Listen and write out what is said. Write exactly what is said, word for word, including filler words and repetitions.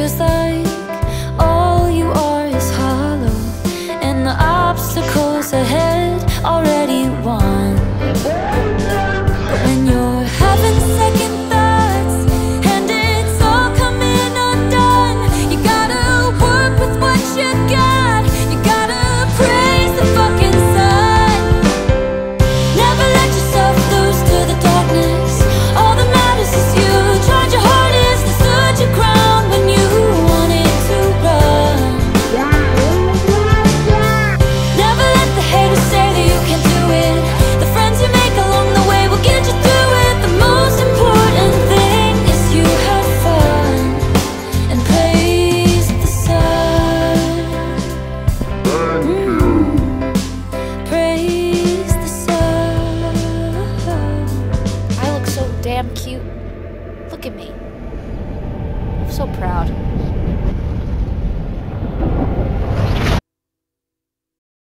feels like all you are is hollow, and the obstacles ahead already won. But when you're having second thoughts and it's all coming undone, you gotta work with what you got. You gotta praise the fucking sun. Never let yourself lose to the darkness. All that matters is you tried your hardest to stood your ground when you wanted to run. Never let the haters say that you can't do it. The friends you make along the way will get you through it. The most important thing is you have fun and praise the sun. Mm. Praise the sun. I look so damn cute. Look at me. I'm so proud.